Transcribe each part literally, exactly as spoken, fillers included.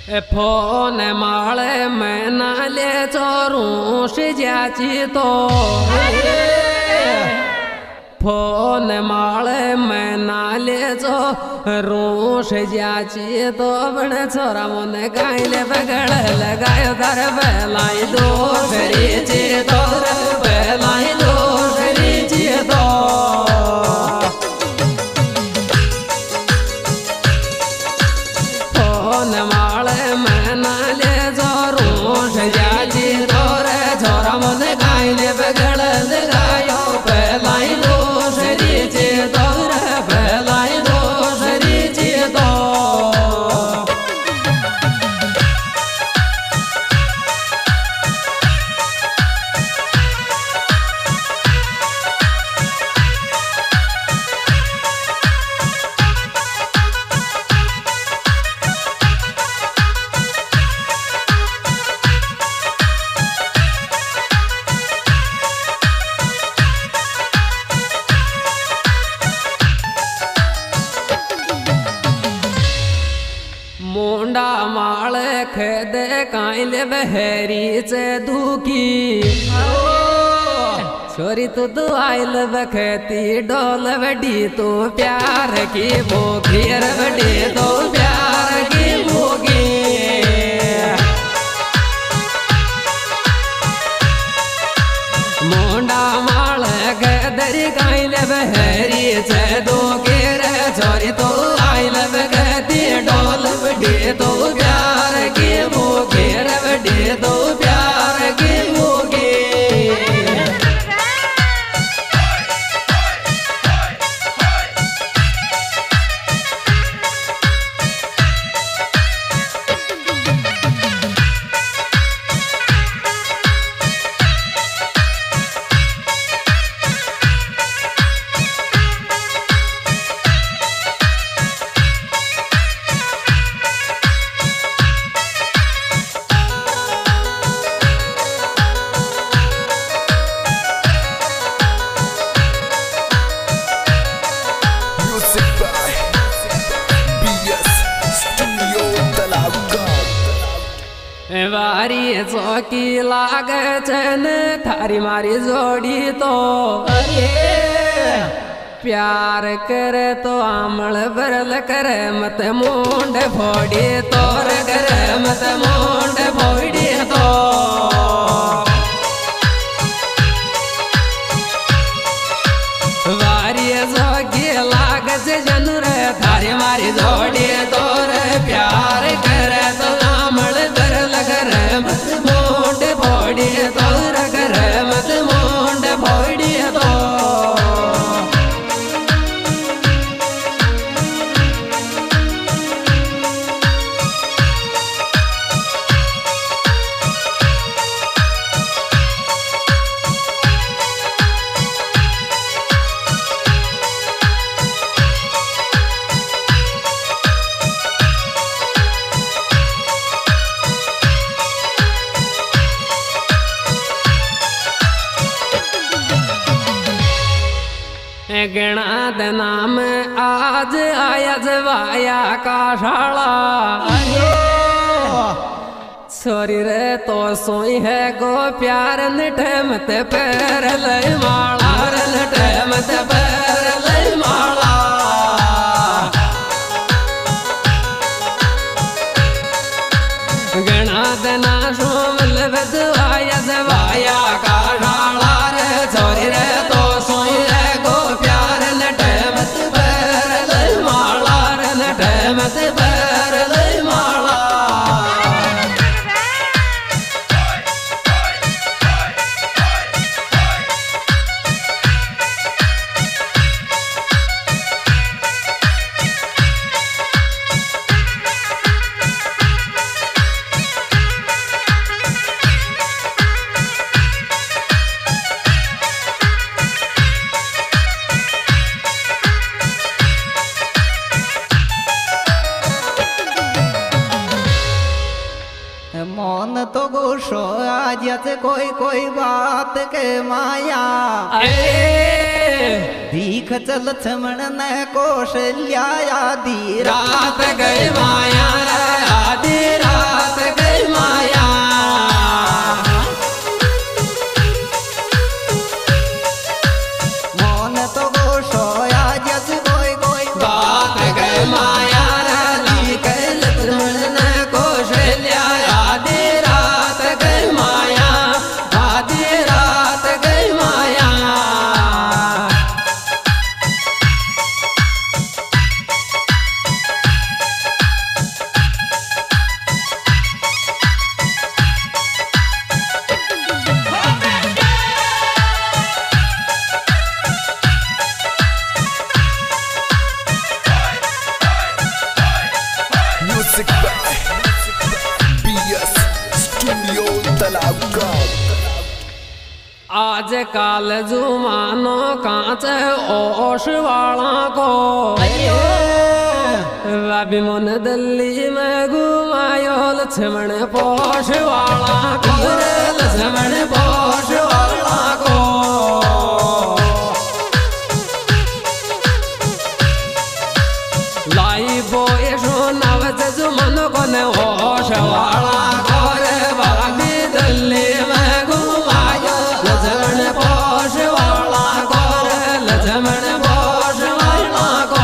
Phone माले मैं नाले चोरू जाची तो फोन माले मैं नाले चो रूस जाची तो बड़ छोरा मोने गाइले बगड़ लगायो दर बेलाई दो रीची तो बेलाई दो रीची तो फोन माले मैं नाले चो रूस जाची तो रे छोरा मोने गाइले बगड़ लगायो बेलाई दो मुंडा माले खेदे काइले बहरी से दुखी छोरी तू तू आइल बखती डोल बड़ी तू प्यार की भूखी बड़ी तो प्यार की भूखी मुंडा माले खेदरी काइले बहरी से दुखी रे छोरी तू आइल बखती डोल बड़ी तो प्यार की भूखी बड़ी तो प्यार की भूखी वारी चौकी लागे चन थारी मारी जोड़ी तो प्यार करे तो आमल बरल करे मत मुंड फोड़ी तोर करे मत मुंड फोड़ी तो वारी चौकी लागे जन रे थारी मारी जोड़ी तोर प्यार करे तो आमल मत मोंड फोड़ी तो रगर मत मोंड फोड़ी तो गणा नाम आज आया जवाया का शाला छोरी रे तो सोई है गो प्यार नटमत पैर लय माला नटमत पैर लय माला गणा दना सोमल बदवाया जवाया का शाला रे छोरी रे तो सोई मत पैर लय माला मन तो गुस्सो आज कोई कोई बात के माया दीख चल छमण न कौशल्या आधी रात गए माया आधी रात music by BS studio Talavgaon. आज काल जुमानो कांच ओश वाला को अभी मन दिल्ली में घुमायो लक्ष्मण पोष वाला को लक्ष्मण पोष वाला को लाई बोए सो नवज जुमन को ने होश वाला को रे बाबी दिल्ली में घुमायो लक्ष्मण पोष वाला को रे लक्ष्मण पोष वाला को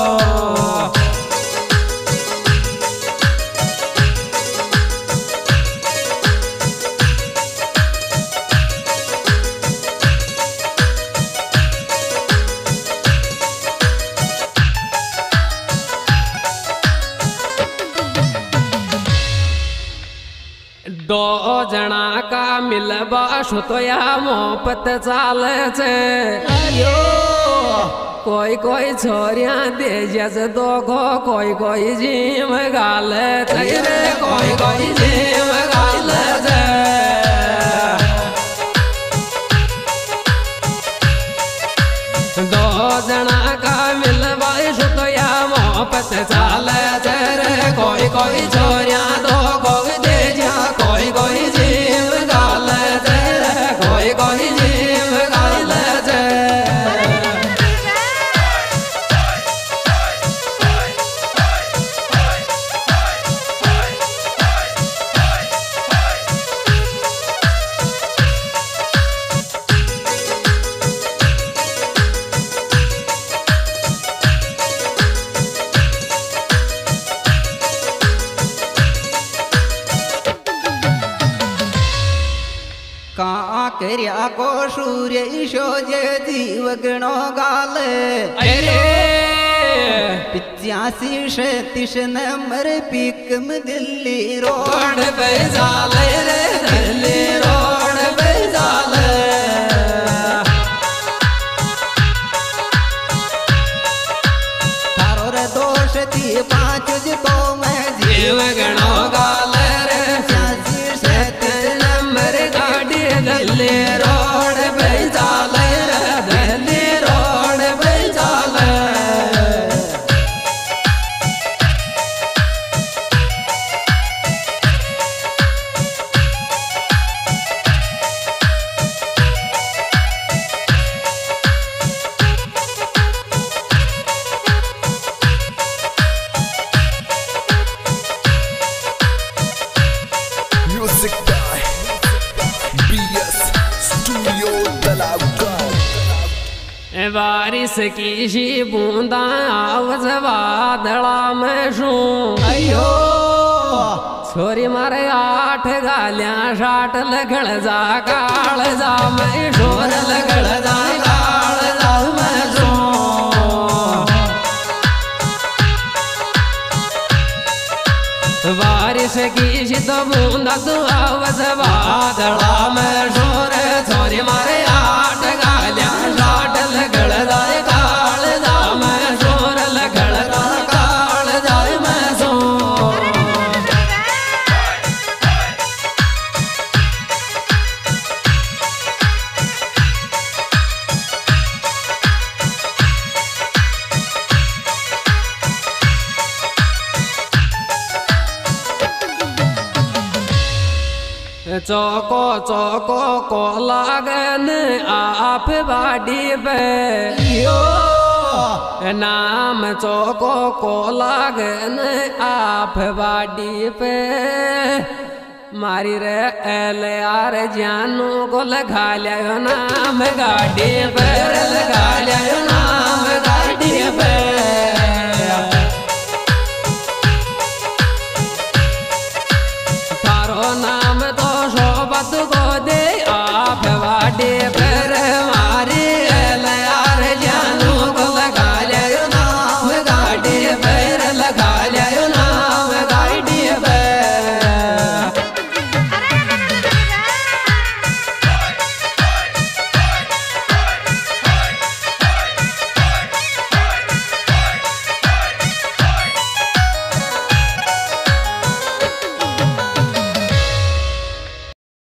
दो जना का मिलबा सुतोया मोहब्बत चाले छे कोई कोई छोरिया दे जैसे दो को कोई कोई जीव गाले छे रे कोई कोई जीव गाले छे दो जना का मिलबा सुतोया मोहब्बत चाले छे रे कोई कोई छोरिया दो कोई दे जा कोई कोई जीव गाले छे कोई कोई जीव गाले छे कर्या को सूर्य ईशो जे जीव गणो गाले अरे पिचासी सैतीस नंबर पीकम दिल्ली रोड रोड पे जाले रे दिल्ली रोड पे जाले तारो रे दोष थी पांच तो मैं जीव गणो गाले रे पिचासी सैतीस नंबर गाड़ी दिल्ली रोड पे जाले रे दिल्ली रोड पे जाले music by BS studio Talavgaon. बारिश की सी बूंदा आवज वादला में शू अयो छोरी मारे आठ गालियां साठ लगल जा काल जा मैं शोर लगल जा काल जा मैं शो बारिश की सी तो बूंदा तू आवज वादला में शोर छोरी मारे आठ गालियां साठ लगल जा काल जा मैं शोर लगल जा काल जा मैं शो चौको चौको को लागन आप बाड़ी पे यो नाम चौको को लागन आप बाड़ी पे मारी रे एल यार जानू को लगा लिया नाम गाड़ी पे लगा लिया नाम गाड़ी पे